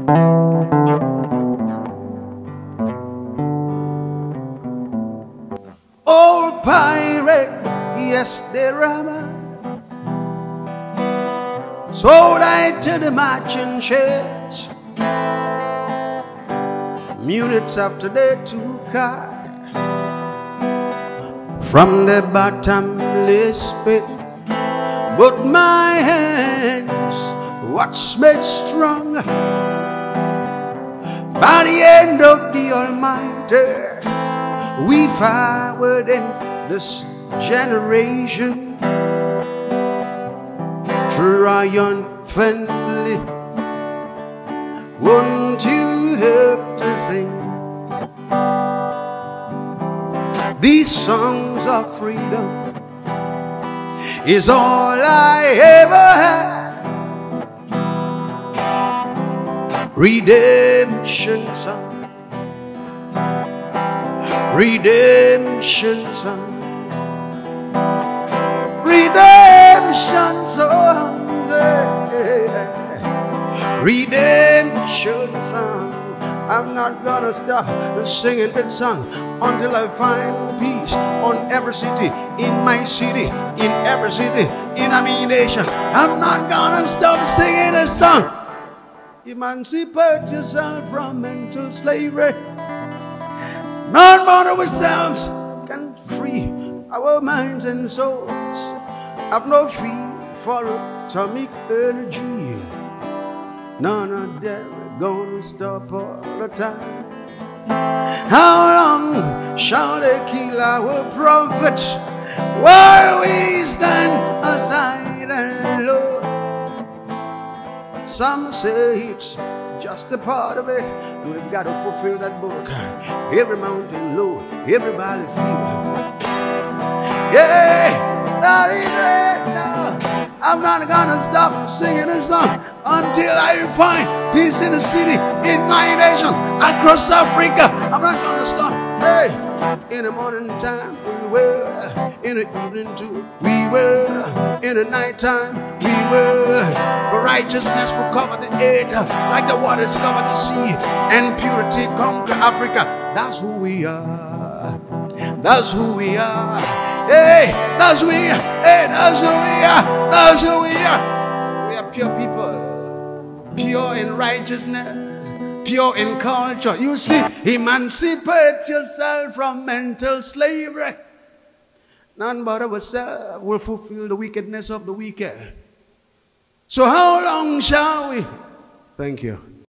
Old pirate, yes, the rama, sold I to the marching ships. Minutes after they took her from the bottomless pit, but my hands, what's made strong by the hand of the Almighty. We forward in this generation triumphantly. Won't you help to sing these songs of freedom? Is all I ever had. Redemption song, redemption song, redemption song, redemption song. I'm not gonna stop singing that song until I find peace on every city, in my city, in every city, in a nation. I'm not gonna stop singing that song. Emancipate yourself from mental slavery. None but ourselves can free our minds and souls. Have no fear for atomic energy. None of them are gonna stop all the time. How long shall they kill our prophets while we stand aside and look? Some say it's just a part of it. We've got to fulfill that book. Every mountain low, every valley feel. Yeah, that is it now. I'm not gonna stop singing this song until I find peace in the city, in my nation, across Africa. I'm not gonna stop. Hey, in the morning time we will, in the evening too we will, in the night time we will. For righteousness will cover the earth like the waters cover the sea, and purity conquer Africa. That's who we are. That's who we are. Hey, that's who we are. Hey, that's who we are. That's who we are. We are pure people, pure in righteousness, pure in culture. You see, emancipate yourself from mental slavery. None but ourselves will fulfill the wickedness of the wicked. So how long shall we? Thank you.